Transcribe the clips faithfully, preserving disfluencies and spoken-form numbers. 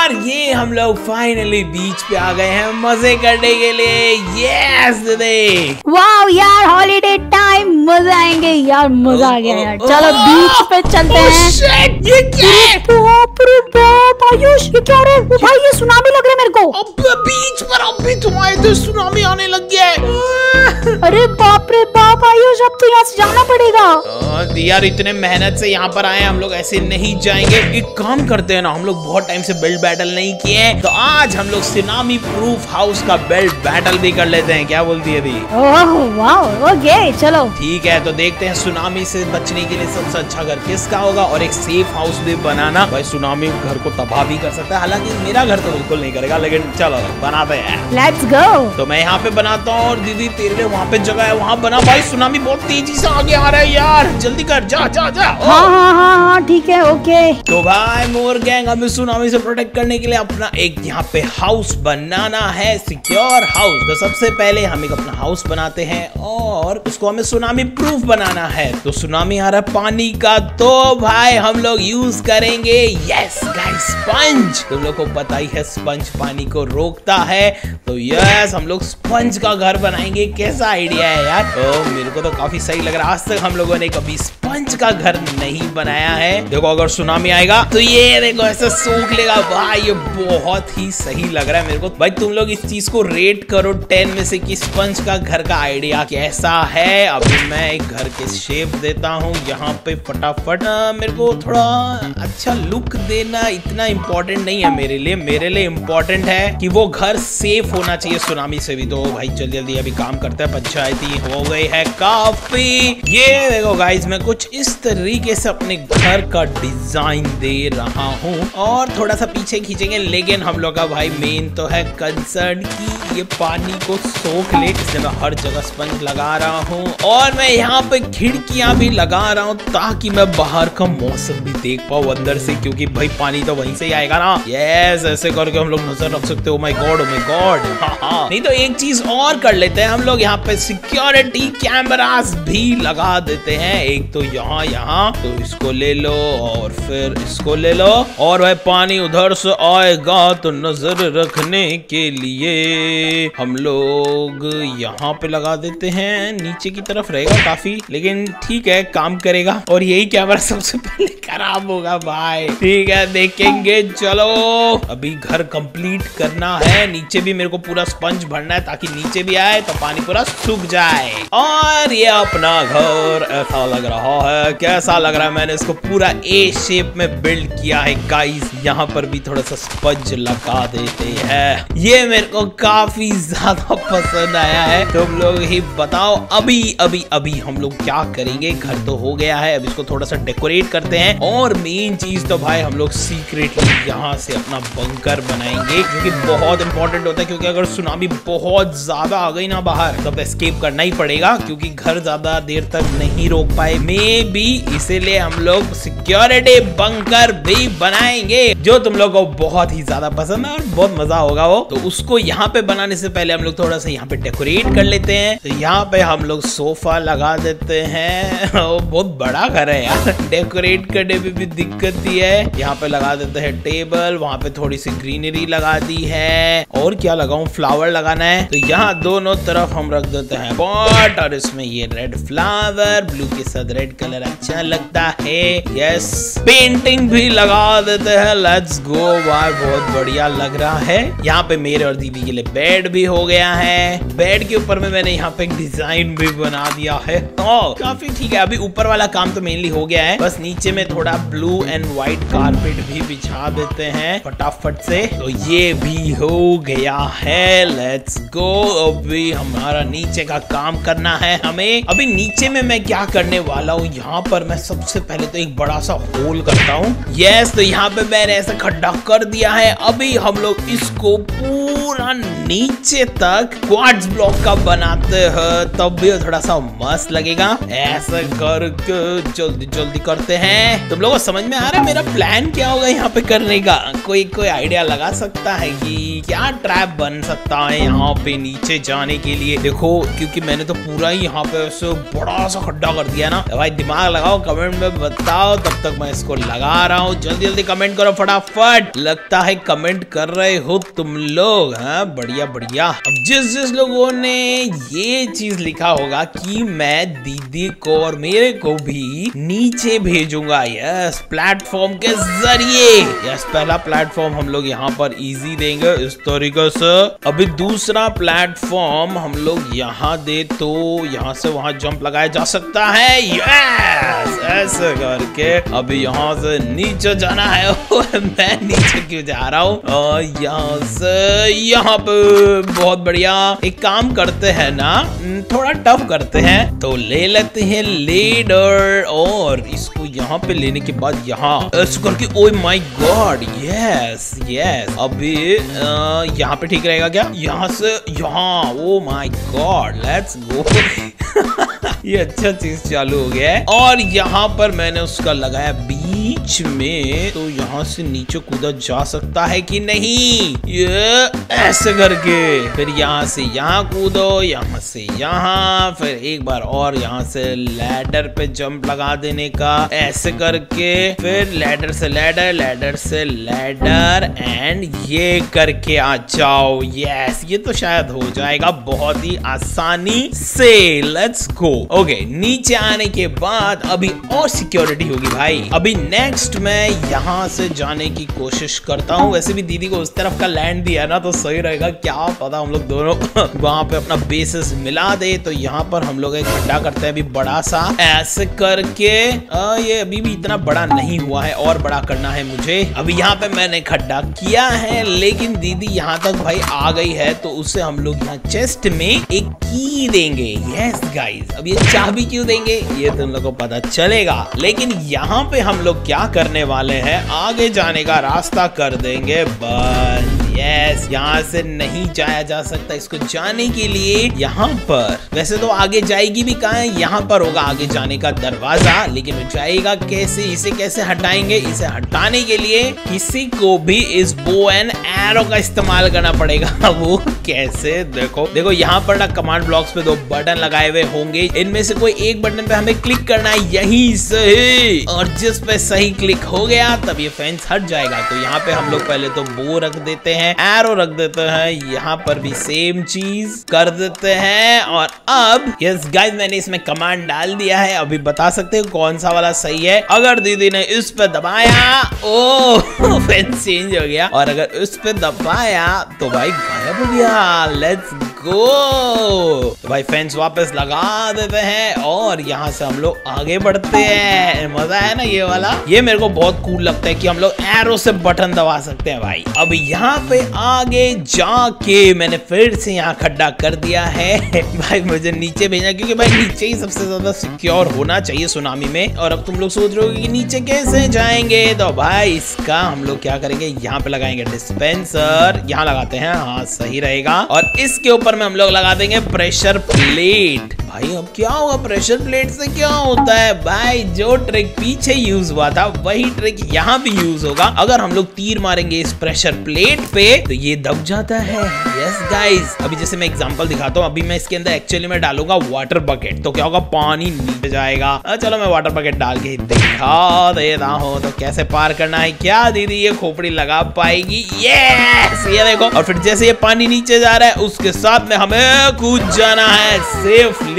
और ये हम लोग फाइनली बीच पे आ गए हैं मजे करने के लिए। यस देख वाओ यार, हॉलीडे टाइम, मजा आएंगे यार, मजा आ गया यार। चलो बीच पे चलते हैं। शिट, ये क्या है? बाप रे बाप आयुष, ये क्या रे भाई? ये सुनामी लग रहा है मेरे को। अब बीच पर अब भी तुम आए तो सुनामी आने लग गया है। अरे बाप रे बाप आयुष, अब तो यहाँ से जाना पड़ेगा। यार इतने मेहनत से यहाँ पर आए, हम लोग ऐसे नहीं जाएंगे। एक काम करते हैं ना, हम लोग बहुत टाइम से बिल्ड बैटल नहीं किए हैं, तो आज हम लोग सुनामी प्रूफ हाउस का बिल्ड बैटल भी कर लेते हैं। क्या बोलती है दी? ओह वाओ, ओके चलो ठीक है, तो देखते हैं सुनामी से बचने के लिए सबसे अच्छा घर किसका होगा, और एक सेफ हाउस भी बनाना। भाई सुनामी घर को तबाह भी कर सकता है, हालांकि मेरा घर तो बिल्कुल नहीं करेगा, लेकिन चलो बनाते हैं। Let's go. तो मैं यहाँ पे बनाता हूँ, और दीदी तेरे लिए वहाँ पे जगह है, वहाँ बना। भाई सुनामी बहुत तेजी से आगे आ रहा है यार, जल्दी कर, जा जा जा। हाँ हाँ हाँ हाँ ठीक है, ओके। तो भाई मोर गैंग, हमें सुनामी से प्रोटेक्ट करने के लिए अपना एक यहाँ पे हाउस बनाना है, सिक्योर हाउस। तो सबसे पहले हम एक अपना हाउस बनाते हैं, और उसको हमें सुनामी प्रूफ बनाना है। तो सुनामी आ रहा है पानी का, तो भाई हम लोग यूज करेंगे यस गाइस स्पंज। तुम लोग को पता ही है स्पंज पानी को रोकता है, तो यस हम लोग स्पंज का घर बनाएंगे। कैसा आइडिया है यार? तो मेरे को तो काफी सही लग रहा है। आज तक हम लोगों ने कभी स्पंज का घर नहीं बनाया है। देखो अगर सुनामी आएगा तो ये देखो ऐसे सूख लेगा। भाई ये बहुत ही सही लग रहा है मेरे को। भाई तुम लोग इस चीज को रेट करो टेन में से कि स्पंज का घर का आइडिया कैसा है। अभी मैं एक घर के शेप देता हूँ यहाँ पे फटाफट। मेरे को थोड़ा अच्छा लुक देना इतना इम्पोर्टेंट नहीं है मेरे लिए। मेरे लिए इम्पोर्टेंट है कि वो घर सेफ होना चाहिए सुनामी से भी। तो भाई जल्दी जल्दी अभी काम करते हैं। पंचायती हो गई है काफी। ये देखो गाइस, मैं कुछ इस तरीके से अपने घर का डिजाइन दे रहा हूँ, और थोड़ा सा पीछे खींचेंगे। लेकिन हम लोग का भाई मेन तो है कंसर्न कि ये पानी को सोख ले, इसलिए मैं हर जगह स्पंज लगा रहा हूँ, और मैं यहाँ पे खिड़कियां भी लगा रहा हूँ ताकि मैं बाहर का मौसम भी देख पाऊँ अंदर से, क्योंकि भाई पानी तो वहीं से ही आएगा ना। यस ऐसे करके हम लोग नजर रख सकते हो। My god, oh my god. नहीं तो एक चीज और कर लेते हैं हम लोग, यहाँ पे सिक्योरिटी कैमरास भी लगा देते हैं। एक तो यहाँ यहाँ तो इसको ले लो, और फिर इसको ले लो, और भाई पानी उधर से आएगा तो नजर रखने के लिए हम लोग यहाँ पे लगा देते हैं। नीचे की तरफ रहेगा काफी, लेकिन ठीक है काम करेगा। और यही कैमरा सबसे पहले खराब होगा भाई, ठीक है देखेंगे। चलो अभी घर कंप्लीट करना है। नीचे भी मेरे को पूरा स्पंज भरना है ताकि नीचे भी आए तो पानी पूरा सूख जाए। और ये अपना घर ऐसा लग रहा है। कैसा लग रहा है? मैंने इसको पूरा ए शेप में बिल्ड किया है गाइस। यहाँ पर भी थोड़ा सा स्पंज लगा देते हैं। ये मेरे को काफी ज्यादा पसंद आया है। तुम लोग ही बताओ अभी अभी अभी हम लोग क्या करेंगे। घर तो हो गया है, अब इसको थोड़ा सा डेकोरेट करते हैं। और मेन चीज तो भाई हम लोग सीक्रेटली यहाँ से अपना बंकर बनाएंगे, जो कि बहुत इंपॉर्टेंट होता है, क्योंकि अगर सुनामी बहुत ज्यादा आ गई ना बाहर तब एस्केप करना ही पड़ेगा, क्योंकि घर ज्यादा देर तक नहीं रोक पाए मे भी। इसीलिए हम लोग सिक्योरिटी बंकर भी बनाएंगे, जो तुम लोग को बहुत ही ज्यादा पसंद है और बहुत मजा होगा वो। तो उसको यहाँ पे बनाने से पहले हम लोग थोड़ा सा यहाँ पे डेकोरेट कर लेते हैं। तो यहाँ पे हम लोग सोफा लगा देते हैं। बहुत बड़ा घर है यार, डेकोरेट करने में भी दिक्कत ही है। यहाँ पे लगा देते हैं टेबल, वहाँ पे थोड़ी सी ग्रीनरी लगा दी है। और क्या लगाऊं? फ्लावर लगाना है। तो यहाँ दोनों तरफ हम रख देते हैं पॉट, और इसमें ये रेड फ्लावर, ब्लू के साथ रेड कलर अच्छा लगता है। यस पेंटिंग भी लगा देते हैं। लेट्स गो भाई, बहुत बढ़िया लग रहा है। यहाँ पे मेरे और दीदी के लिए बेड भी हो गया है। बेड के ऊपर में मैंने यहाँ पे एक डिजाइन भी बना दिया है। ओ, काफी ठीक है। अभी ऊपर वाला काम तो मेनली हो गया है, बस नीचे में थोड़ा ब्लू एंड व्हाइट कारपेट भी बिछा देते हैं फटाफट से। तो ये भी हो गया है। Let's go. अभी हमारा नीचे का काम करना है हमें। अभी नीचे में मैं क्या करने वाला हूँ, यहाँ पर मैं सबसे पहले तो एक बड़ा सा होल करता हूँ। यस तो यहाँ पे मैंने ऐसा खड्डा कर दिया है। अभी हम लोग इसको पूरा नीचे तक क्वार्ट्ज ब्लॉक का बनाते हैं, तब भी थोड़ा सा मस्त लगेगा। ऐसा करके जल्दी जल्दी करते हैं। तुम लोगों को समझ में आ रहा है मेरा प्लान क्या होगा यहाँ पे करने का? कोई कोई आइडिया लगा सकता है कि क्या ट्रैप बन सकता है यहाँ पे नीचे जाने के लिए? देखो क्योंकि मैंने तो पूरा ही यहाँ पे ऐसे बड़ा सा खड्डा कर दिया ना। भाई दिमाग लगाओ, कमेंट में बताओ। तब तक मैं इसको लगा रहा हूँ। जल्दी जल्दी कमेंट करो फटाफट। लगता है कमेंट कर रहे हो तुम लोग। हाँ बढ़िया बढ़िया। अब जिस जिस लोगों ने ये चीज लिखा होगा कि मैं दीदी को और मेरे को भी नीचे भेजूंगा, यस प्लेटफॉर्म के जरिए। यस पहला प्लेटफॉर्म हम लोग यहाँ पर इजी देंगे इस तरीके से। अभी दूसरा प्लेटफॉर्म हम लोग यहाँ दे तो यहाँ से वहां जंप लगाया जा सकता है। यस ऐसे करके अभी यहाँ से नीचे जाना है। मैं नीचे क्यों जा रहा हूँ? और यहाँ से यहाँ पे बहुत बढ़िया। एक काम करते हैं ना, थोड़ा टफ करते हैं, तो ले लेते हैं लेडर और इसको यहाँ पे लेने के बाद यहाँ ऐसे करके। Oh my god yes yes. अभी यहाँ पे ठीक रहेगा क्या? यहाँ से यहाँ। Oh my god let's go. ये अच्छा चीज चालू हो गया है। और यहाँ पर मैंने उसका लगाया बीच में, तो यहाँ से नीचे कूदा जा सकता है कि नहीं? ये ऐसे करके फिर यहाँ से यहाँ कूदो, यहाँ से यहाँ, फिर एक बार और यहाँ से लैडर पे जंप लगा देने का ऐसे करके, फिर लैडर से लैडर, लैडर से लैडर एंड ये करके आ जाओ। यस ये तो शायद हो जाएगा बहुत ही आसानी से। Let's go. ओके नीचे आने के बाद अभी और सिक्योरिटी होगी भाई। अभी नेक्स्ट मैं यहाँ से जाने की कोशिश करता हूँ। वैसे भी दीदी को उस तरफ का लैंड दिया ना तो सही रहेगा, क्या पता हम लोग दोनों वहां पे अपना बेसिस मिला दे। तो यहाँ पर हम लोग एक खड्डा करते हैं अभी बड़ा सा ऐसे करके। आ, ये अभी भी इतना बड़ा नहीं हुआ है, और बड़ा करना है मुझे। अभी यहाँ पे मैंने खड्डा किया है, लेकिन दीदी यहाँ तक भाई आ गई है, तो उसे हम लोग यहाँ चेस्ट में एक की देंगे। यस गाइस अब ये चाबी क्यों देंगे ये तुम लोगों को पता चलेगा। लेकिन यहाँ पे हम लोग क्या करने वाले हैं, आगे जाने का रास्ता कर देंगे बंद। यस यहाँ से नहीं जाया जा सकता। इसको जाने के लिए यहाँ पर, वैसे तो आगे जाएगी भी कहाँ है, यहाँ पर होगा आगे जाने का दरवाजा, लेकिन वो जाएगा कैसे? इसे कैसे हटाएंगे? इसे हटाने के लिए किसी को भी इस बो एंड एरो का इस्तेमाल करना पड़ेगा। वो कैसे? देखो देखो यहाँ पर ना कमांड ब्लॉक्स पे दो बटन लगाए हुए होंगे, इनमें से कोई एक बटन पे हमें क्लिक करना है यहीं से, और जिस पे सही क्लिक हो गया तब ये फेंस हट जाएगा। तो यहाँ पे हम लोग पहले तो बो रख देते हैं, एरो रख देते हैं, यहाँ पर भी सेम चीज कर देते हैं। और अब यस गाइस मैंने इसमें कमांड डाल दिया है। अभी बता सकते हो कौन सा वाला सही है? अगर दीदी ने इस पे दबाया, ओ फेंस चेंज हो गया, और अगर इस पे दबाया तो भाई गायब हो गया। Let's go. तो भाई फेंस वापस लगा देते हैं और यहाँ से हम लोग आगे बढ़ते हैं। मजा है ना ये वाला? ये मेरे को बहुत कूल लगता है कि हम लोग एरो से बटन दबा सकते हैं भाई। अब यहाँ पे आगे जाके मैंने फिर से यहाँ खड्डा कर दिया है। भाई मुझे नीचे भेजना, क्योंकि भाई नीचे ही सबसे ज्यादा सिक्योर होना चाहिए सुनामी में। और अब तुम लोग सोच रहे हो कि नीचे कैसे जाएंगे, तो भाई इसका हम लोग क्या करेंगे, यहाँ पे लगाएंगे डिस्पेंसर, यहाँ लगाते हैं, हाँ सही रहेगा। और इसके ऊपर में हम लोग लगा देंगे प्रेशर प्लेट। भाई अब क्या होगा प्रेशर प्लेट से? क्या होता है भाई, जो ट्रिक पीछे यूज हुआ था वही ट्रिक यहाँ भी यूज होगा। अगर हम लोग तीर मारेंगे इस प्रेशर प्लेट पे तो ये दब जाता है। यस गाइस अभी जैसे मैं एग्जांपल दिखाता हूँ। अभी मैं इसके अंदर एक्चुअली में डालूंगा वाटर बकेट, तो क्या होगा, पानी नीचे जाएगा। चलो मैं वाटर बकेट डाल के दिखा देता हूँ तो कैसे पार करना है। क्या दीदी ये खोपड़ी लगा पाएगी? यस ये देखो। और फिर जैसे ये पानी नीचे जा रहा है उसके साथ में हमें कूद जाना है सेफली।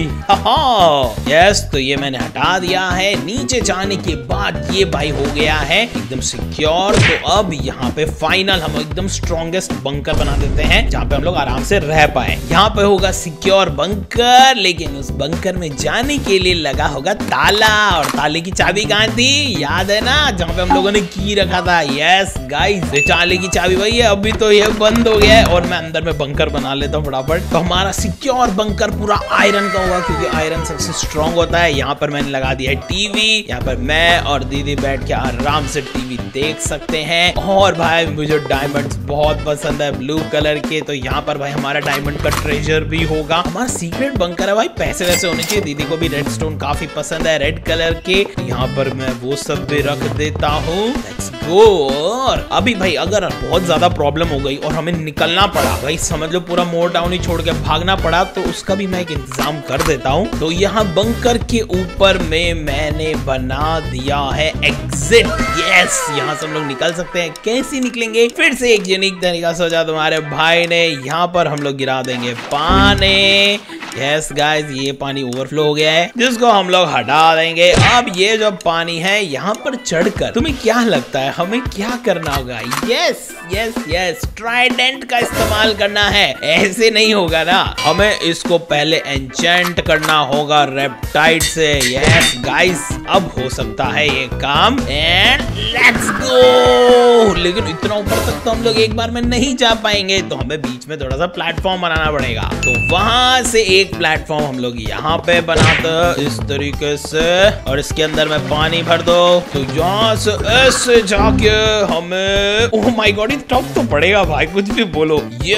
यस तो ये मैंने हटा दिया है। नीचे जाने के बाद ये भाई हो गया है एकदम सिक्योर। तो अब यहाँ पे फाइनल हम एकदम स्ट्रॉन्गेस्ट बंकर बना देते हैं जहाँ पे हम लोग आराम से रह पाए। यहाँ पे होगा सिक्योर बंकर, लेकिन उस बंकर में जाने के लिए लगा होगा ताला। और ताले की चाबी कहाँ थी, याद है ना, जहाँ पे हम लोगों ने की रखा था। यस गाइस ताले की चाबी वही है। अभी तो ये बंद हो गया है और मैं अंदर में बंकर बना लेता हूँ फटाफट। तो हमारा सिक्योर बंकर पूरा आयरन का होगा, क्योंकि आयरन सबसे स्ट्रॉन्ग होता है। यहाँ पर मैंने लगा दिया है टीवी। यहाँ पर मैं और दीदी बैठ के आराम से टीवी देख सकते हैं। और भाई मुझे डायमंड्स बहुत पसंद है ब्लू कलर के, तो यहाँ पर भाई हमारा डायमंड का ट्रेजर भी होगा। हमारा सीक्रेट बंकर है भाई, पैसे वैसे होने चाहिए। दीदी को भी रेड स्टोन काफी पसंद है रेड कलर के। यहाँ पर मैं वो सब भी रख देता हूँ। Let's go. और अभी भाई अगर बहुत ज्यादा प्रॉब्लम हो गई और हमें निकलना पड़ा, भाई समझ लो पूरा मोर टाउन ही छोड़ के भागना पड़ा, तो उसका भी मैं एक इंतजाम कर देता हूँ। तो यहाँ बंकर के ऊपर में मैंने बना दिया है एग्जिट। यस, यहाँ से हम लोग निकल सकते हैं। कैसे निकलेंगे? फिर से एक यूनिक तरीका सोचा तुम्हारे भाई ने। यहाँ पर हम लोग गिरा देंगे पानी। यस गाइस, ये पानी ओवरफ्लो हो गया है, जिसको हम लोग हटा देंगे। अब ये जो पानी है यहाँ पर चढ़कर तुम्हें क्या लगता है हमें क्या करना होगा? यस यस यस, ट्राइडेंट का इस्तेमाल करना है। ऐसे नहीं होगा ना, हमें इसको पहले एन्चेंट करना होगा रेप्टाइड से। यस गाइस, अब हो सकता है ये काम। And let's go. लेकिन इतना ऊपर तक तो हम लोग एक बार में नहीं जा पाएंगे, तो हमें बीच में थोड़ा सा प्लेटफॉर्म बनाना पड़ेगा। तो वहां से एक प्लेटफॉर्म हम लोग यहाँ पे बनाते इस तरीके से, और इसके अंदर में पानी भर दो। तो यहाँ से ऐसे जाके हमें, ओह माय गॉड, टफ तो पड़ेगा भाई, कुछ भी बोलो।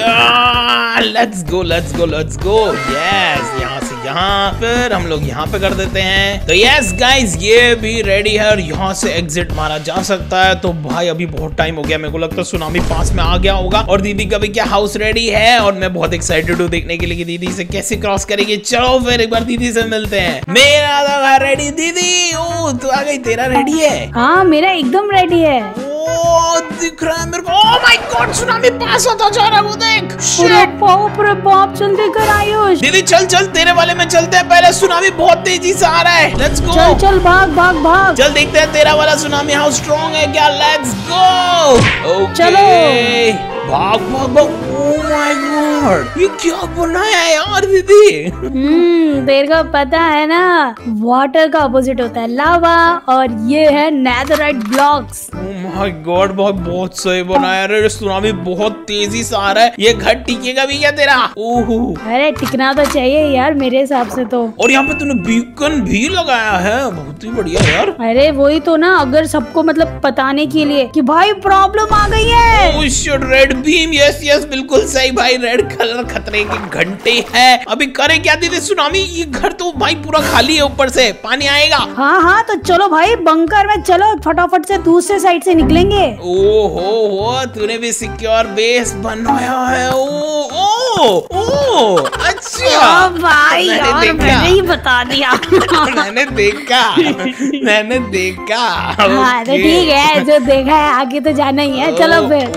या let's go let's go let's go. Yes, यहाँ से यहाँ, फिर हम लोग यहाँ पे कर देते हैं। तो यस गाइस, ये भी रेडी है और यहाँ से एग्जिट मारा जा सकता है। तो भाई अभी बहुत टाइम हो गया, मेरे को लगता है सुनामी पास में आ गया होगा। और दीदी का भी क्या हाउस रेडी है, और मैं बहुत एक्साइटेड हूँ देखने के लिए कि दीदी से कैसे क्रॉस करेगी। चलो फिर एक बार दीदी से मिलते हैं। मेरा तो घर रेडी। दीदी, ओ तू आ गई, तेरा रेडी है? हाँ, मेरा एकदम रेडी है। ओ दिख रहा है मेरे को। ओह माय गॉड, सुनामी पास होता जा रहा है, वो देख। अरे बाप रे बाप, जल्दी कर आयुष। दीदी चल चल, तेरे वाले में चलते हैं पहले, सुनामी बहुत तेजी से आ रहा है। Let's go. चल चल, भाग भाग भाग। चल देखते हैं तेरा वाला सुनामी हाउ स्ट्रॉन्ग है क्या। Let's go. ओके, चलो भाग भाग भाग। ओह माय गॉड, ये क्या बनाया है यार दीदी? हम्म तेरे को पता है ना, वाटर का अपोजिट होता है लावा, और ये है netherite blocks. Oh my god, बहुत बहुत सही बनाया रे। सुनामी बहुत तेजी से आ रहा है, ये घर टिकेगा भी क्या तेरा? ओह, अरे टिकना तो चाहिए यार मेरे हिसाब से तो। और यहाँ पे तूने बीकन भी लगाया है, बहुत ही बढ़िया यार। अरे वही तो ना, अगर सबको मतलब बताने के लिए कि भाई प्रॉब्लम आ गई है। Oh shit, red beam. Yes yes, बिल्कुल सही भाई, रेड कलर खतरे के घंटे है। अभी करे क्या दीदी? सुनामी, ये घर तो भाई पूरा खाली है, ऊपर से पानी आएगा। हाँ हाँ, तो चलो भाई बंकर में चलो, फटाफट से दूसरे साइड से निकलेंगे। ओ हो हो, तूने भी सिक्योर बेस बनाया है। ओ ओ ओ, अच्छा भाई यार, मैंने ही बता दिया। मैंने देखा मैंने देखा। हाँ तो ठीक है, जो देखा है आगे तो जाना ही है। चलो फिर।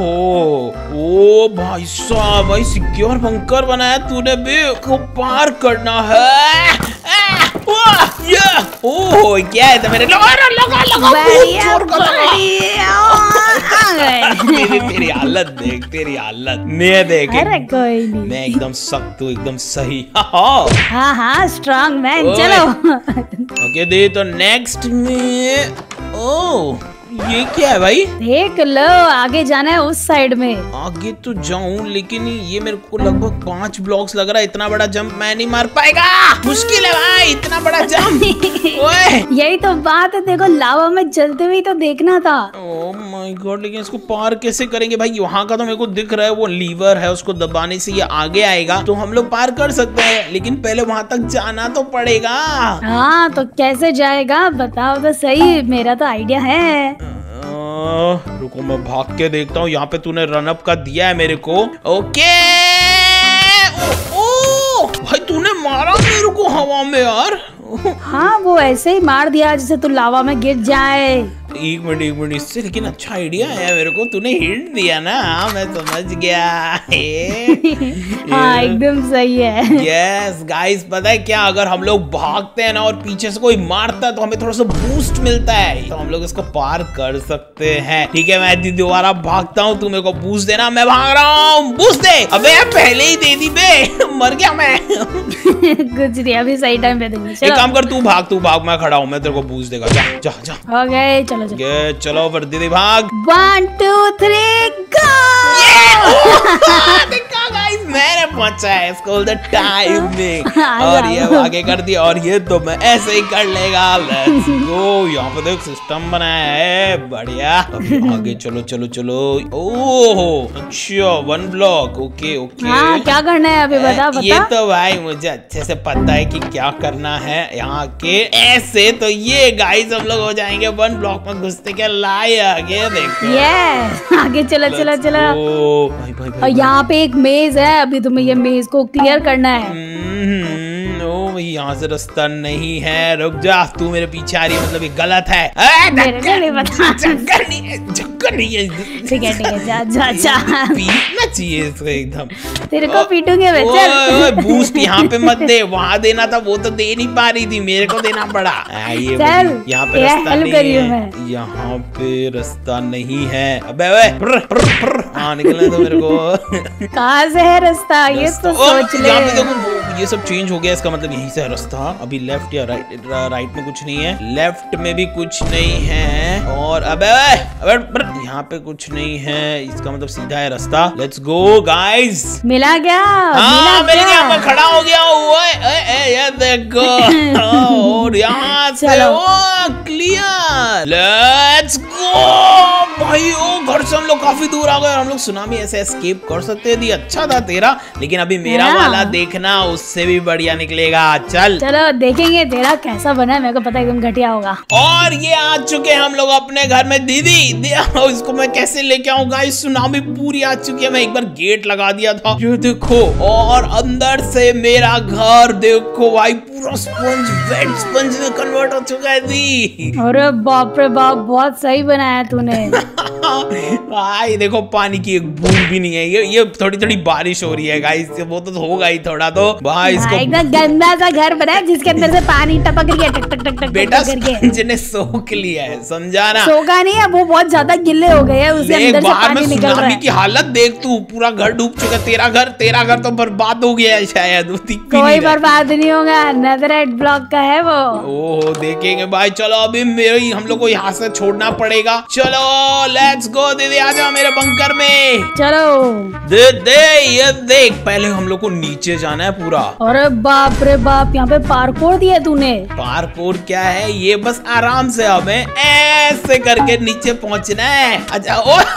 ओ ओ भाई साहब, भाई सिक्योर बंकर बनाया तूने भी, को पार करना है। ओह क्या है? तो मेरे लगा लगा लगा तेरी तेरी हालत देख, तेरी हालत मैं देख। अरे कोई नहीं, मैं एकदम सख्त हूँ, एकदम सही। हाँ हाँ, स्ट्रॉन्ग मैन। चलो ओके दे, तो नेक्स्ट में, ओह ये क्या है भाई? देख लो, आगे जाना है उस साइड में। आगे तो जाऊं, लेकिन ये मेरे को लगभग पांच ब्लॉक्स लग रहा है। इतना बड़ा जंप मैं नहीं मार पाएगा, मुश्किल है भाई, इतना बड़ा जंप। ओए यही तो बात है, देखो लावा में चलते हुए तो देखना था। ओह माय गॉड, लेकिन इसको पार कैसे करेंगे भाई? वहाँ का तो मेरे को दिख रहा है, वो लीवर है, उसको दबाने से ये आगे आएगा, तो हम लोग पार कर सकते हैं, लेकिन पहले वहाँ तक जाना तो पड़ेगा। हाँ तो कैसे जाएगा बताओ तो सही, मेरा तो आइडिया है। रुको मैं भाग के देखता हूँ। यहाँ पे तूने रनअप का दिया है मेरे को। ओके, ओ, ओ, भाई तूने मारा मेरे को हवा में यार। हाँ वो ऐसे ही मार दिया जैसे तू लावा में गिर जाए। एक मिनट एक मिनट, इससे लेकिन अच्छा आइडिया है मेरे को, तूने हिंट दिया ना, मैं समझ गया। हाँ एकदम सही है। यस गाइस, पता है क्या, अगर हम लोग भागते हैं ना और पीछे से कोई मारता है तो हमें थोड़ा सा बूस्ट मिलता है, तो हम लोग इसको पार कर सकते हैं। ठीक है, मैं दोबारा भागता हूँ, तू मेरे को बूस्ट देना, मैं भाग रहा हूँ। बूस्ट दे। अबे पहले ही दे दी बे, मर गया मैं। कुछ नहीं, अभी सही टाइम पे दूंगी। एक काम कर, तू भाग तू भाग, मैं खड़ा हूँ, मैं तेरे को बूस्ट देगा। जा जा जा। हो गए, चलो चलो। ये चलो फिर दीदी भाग। One two three go. देखा गाइस, मैंने पहुंचा है। It's called the timing. और ये आगे कर दिया और ये तो मैं ऐसे ही कर लेगा। Let's go. यहाँ पे देख सिस्टम बनाया है बढ़िया। अभी आगे चलो चलो चलो। ओह अच्छा वन ब्लॉक। ओके ओके हाँ, क्या करना है अभी बता बता। ये तो भाई मुझे अच्छे से पता है कि क्या करना है। यहाँ के ऐसे तो ये गाइस हम लोग हो जाएंगे वन ब्लॉक में घुसते के लायक। ये देखो ये आगे चला चला चला। भाई भाई भाई और यहाँ पे एक मेज है, अभी तुम्हें ये मेज को क्लियर करना है। ओ यहाँ से रास्ता नहीं है। रुक जा, तू मेरे पीछे आ रही है मतलब ये गलत है। मेरे को नहीं पता। चक्कर नहीं है, चक्कर नहीं है। ठीक है ठीक है, जा जा जा। पीटना चाहिए इसको एकदम। तेरे को पीटूंगे मैं। चल बूस्ट यहाँ पे मत दे, वहाँ देना था वो तो दे नहीं पा रही थी, मेरे को देना पड़ा। ये चल यहाँ पे रास्ता नहीं है, यहाँ पे रास्ता नहीं है। अबे हाँ निकलने दो मेरे को। कहाँ से है रास्ता ये तो सोच ले। यहाँ पे देखो ये सब चेंज हो गया, इसका मतलब यहीं से है रास्ता। अभी लेफ्ट या राइट, राइट में कुछ नहीं है, लेफ्ट में भी कुछ नहीं है और अबे अबे यहाँ पे कुछ नहीं है, इसका मतलब सीधा है रास्ता। Let's go guys. मिला क्या? हाँ मिल गया, मैं खड़ा हो गया हूँ। ये देखो और यहाँ से क्लियर। लेट्स गो भाई। ओ घर से हम लोग काफी दूर आ गए और हम लोग सुनामी ऐसे एस्केप कर सकते थे। अच्छा था तेरा, लेकिन अभी मेरा वाला देखना उससे भी बढ़िया निकलेगा। चल चलो देखेंगे तेरा कैसा बना है, मेरे को पता है एकदम घटिया होगा। और ये आ चुके हम लोग अपने घर में। दीदी इसको मैं कैसे लेके आऊँ गाइस, सुनामी पूरी आ चुकी है। मैं एक बार गेट लगा दिया था, ये देखो। और अंदर से मेरा घर देखो भाई, पूरा स्पंज वेट स्पंज में कन्वर्ट हो चुका है दी। अरे बाप रे बाप, बहुत सही बनाया तूने। भाई देखो पानी की एक बूंद भी नहीं है। ये ये थोड़ी थोड़ी बारिश हो रही है गाइस, वो तो होगा ही थोड़ा तो भाई। इसको एकदम गंदा सा घर बना है जिसके अंदर से पानी टपक रही है टक टक टक टक। बेटा स्पंज ने सोख लिया है, समझा ना? सोखा नहीं है, वो बहुत ज्यादा गिल्ले हो गए हैं, उसके अंदर से पानी निकल रहा है। की हालत देख तू, पूरा घर डूब चुका। तेरा घर तेरा घर तो बर्बाद हो गया है शायद। कोई बर्बाद नहीं होगा, नेदरराइट ब्लॉक का है वो। ओह देखेंगे भाई। चलो अभी मेरे हम लोग को यहाँ से छोड़ना पड़ेगा। चलो लेट्स गो। दीदी आ जाओ मेरे बंकर में। चलो दे दे ये देख, पहले हम लोग को नीचे जाना है पूरा। अरे बाप रे बाप, यहाँ पे पार्कोर दिया तूने। पार्कोर क्या है ये, बस आराम से हमें ऐसे करके नीचे पहुँचना है। अच्छा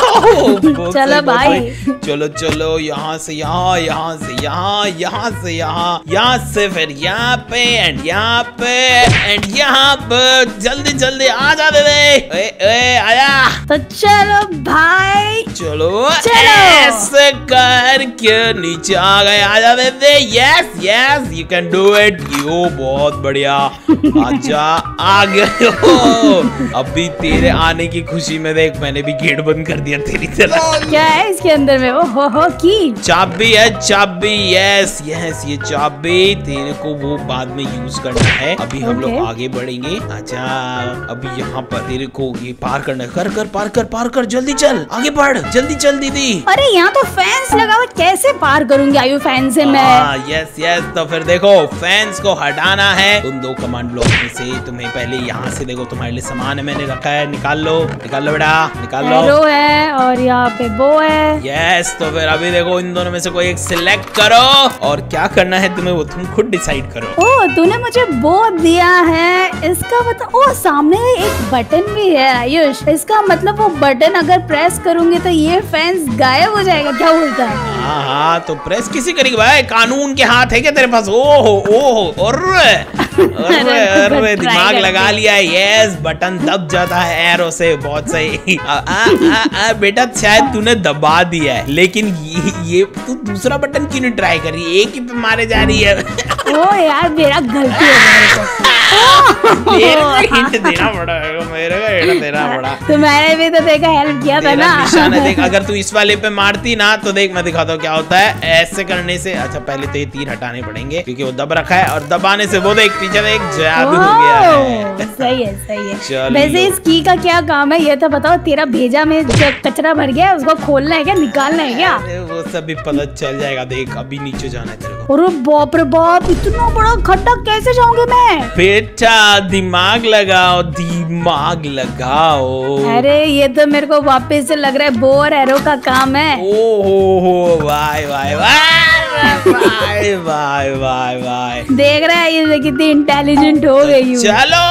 ओ चलो भाई चलो चलो, यहाँ से यहाँ, यहाँ से यहाँ, यहाँ से यहाँ, यहाँ से फिर यहाँ पे एंड यहाँ पे एंड यहाँ पे। जल्दी जल्दी आ जा दे दे। ए, ए, आया। तो चलो भाई चलो, चलो। ऐसे करके नीचे आ गए। आ जा दे दे। Yes yes you can do it. Yo बहुत बढ़िया। आजा आ गए हो। अभी तेरे आने की खुशी में देख मैंने भी गेट बंद कर दिया तेरी तरह। क्या है इसके अंदर में? ओ हो हो की चाबी है, चाबी। यस यस ये चाबी तेरे को वो बाद में यूज करना है। अभी हम लोग आगे बढ़ेंगे। अच्छा अभी यहाँ पर तेरे को ये पार करना है। कर कर पार कर पार कर, जल्दी चल आगे बढ़, जल्दी चल दीदी। अरे यहाँ तो फैंस लगा हुआ, कैसे पार करूंगी आयु फैन से मैं? यस यस तो फिर देखो फैंस को हटाना है उन दो कमांड ब्लॉक में से। तुम्हें पहले यहाँ से देखो तुम्हारे लिए सामान है मैंने रखा है, निकाल लो निकाल लो बेटा निकाल लो। एरो है और यहाँ पे वो है। यस तो फिर अभी देखो इन दोनों में से कोई एक सिलेक्ट करो और क्या करना है तुम्हें वो तुम खुद डिसाइड करो। ओ तूने मुझे वो दिया है, इसका मतलब ओ सामने एक बटन भी है आयुष, इसका मतलब वो बटन अगर प्रेस करूंगी तो ये फैंस गायब हो जाएगा, क्या बोलता है? हाँ हाँ तो प्रेस किसी करेगी भाई, कानून के हाथ है क्या तेरे पास? ओहो ओहो और अरे अरे दिमाग लगा लिया। यस बटन दब जाता है एरो से, बहुत सही। आ, आ, आ, आ, बेटा शायद तूने दबा दिया है, लेकिन ये, ये तू दूसरा बटन क्यों नहीं ट्राई कर रही है? एक ही पे मारे जा रही है। ओ यार मेरा गलती हो गया। मेरे को हिंट देना पड़ा, मेरे को हिंट देना पड़ा। तुम्हारे भी तो देखा हेल्प किया था ना। निशान है देख, अगर तू इस वाले पे मारती ना तो देख मैं दिखाता हूँ क्या होता है। ऐसे करने से अच्छा पहले तो ये तीर हटाने पड़ेंगे क्योंकि वो दब रखा है और दबाने से वो देख पीछे देख जादू हो गया है। सही है सही है। वैसे इस की का क्या काम है ये तो बताओ। तेरा भेजा में जो कचरा भर गया उसको खोलना है क्या, निकालना है क्या? वो सब भी पता चल जाएगा। देख अभी नीचे जाना है तेरे को। अरे बाप रे बाप, इतना बड़ा खड्डा कैसे जाऊंगी मैं? बेटा दिमाग लगाओ, दिमाग लगाओ। अरे ये तो मेरे को वापस से लग रहा है बोर एरो का काम है। ओ हो हो वाई वाई वाई वाई वाई वाई। देख रहा है ये कितनी इंटेलिजेंट हो गई हूँ। चलो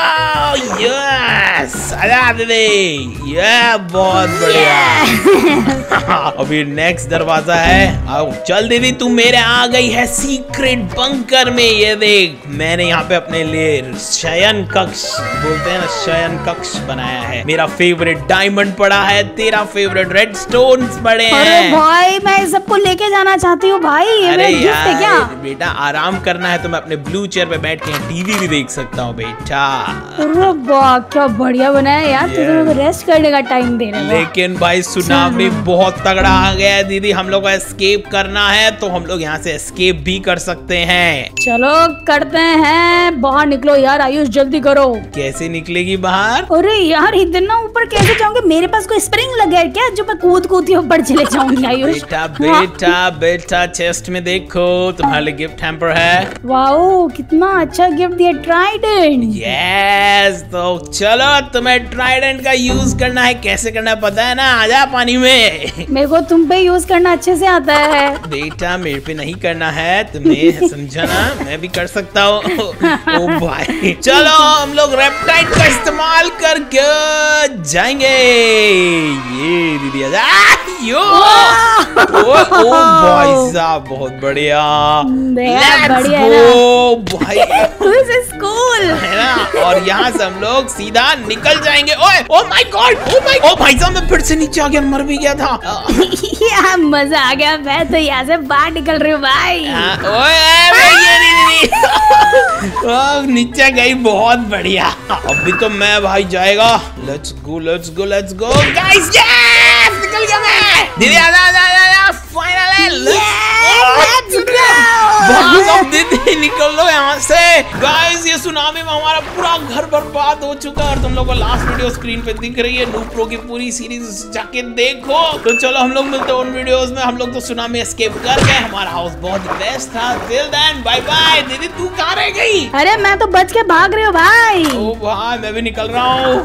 यस आजा दीदी, ये बहुत बढ़िया। अभी नेक्स्ट दरवाजा है। आओ चल दीदी, तू मेरे आ गई है सीक्रेट बंकर में। ये देख मैंने यहाँ पे अपने लिए शयन कक्ष, बोलते हैं ना शयन कक्ष बनाया है। मेरा फेवरेट डायमंड पड़ा है, तेरा फेवरेट रेड स्टोन्स पड़े हैं। अरे भाई मैं सबको लेके जाना चाहती हूँ भाई। ये अरे मेरा गिफ्ट है क्या? बेटा आराम करना है तो मैं अपने ब्लू चेयर पे बैठ के टीवी भी देख सकता हूँ बेटा। अरे वाह क्या बढ़िया बनाया यार। तू तो मेरे को रेस्ट करने का टाइम दे रहा है। लेकिन भाई सुनामी बहुत तगड़ा आ गया है दीदी, हम लोग को एस्केप करना है तो हम लोग यहाँ से एस्केप भी कर सकते हैं। चलो करते हैं, बाहर निकलो यार आयुष, जल्दी करो। कैसे निकलेगी बाहर? अरे यार इतना ऊपर कैसे जाऊंगे? मेरे पास कोई स्प्रिंग लगा है क्या जो मैं कूद कूद के ऊपर चले जाऊंगी आयुष? बेटा बेटा बेटा चेस्ट में देखो, तुम्हारे लिए गिफ्ट हैम्पर है। वाओ कितना अच्छा गिफ्ट दिया, ट्राइडेंट। यस तो चलो तुम्हें ट्राइडेंट का यूज करना है। कैसे करना है पता है ना? आजा पानी में। मेरे को तुम पे यूज करना अच्छे से आता है। बेटा मेरे पे नहीं करना है, तुम्हें समझा ना? मैं भी कर सकता हूँ। ओ भाई चलो हम लोग रेप्टाइड का इस्तेमाल करके जाएंगे। ये दीदी आजा। यो ओ, ओ भाई साहब बहुत बढ़िया। Let's go भाई। स्कूल है ना, और यहाँ से हम लोग सीधा निकल जाएंगे। ओए oh my god, oh my ओ भाई साहब मैं फिर से नीचे आ गया, मर भी गया था। यार मजा आ गया, मैं तो यहाँ से बाहर निकल रही हूँ भाई। आ, ओए ये दीदी नीचे गई, बहुत बढ़िया। अभी तो मैं भाई जाएगा। Let's go let's go let's go guys, yes निकल गया मैं। दीदी आजा आजा आजा, फाइनली लेट्स गो। भागो दीदी निकल लो यहाँ से। गाइस ये सुनामी में हमारा पूरा घर बर्बाद हो चुका है और तुम लोग को लास्ट वीडियो स्क्रीन पे दिख रही है। नूब प्रो की पूरी सीरीज जाके देखो। तो चलो हम लोग मिलते हैं उन वीडियोस में। हम लोग तो सुनामी एस्केप कर गए, हमारा हाउस बहुत ही बेस्ट था। Till then bye bye. दीदी तू कहाँ रह गई? अरे मैं तो बच के भाग रही हूँ भाई। ओ भाई मैं भी निकल रहा हूँ।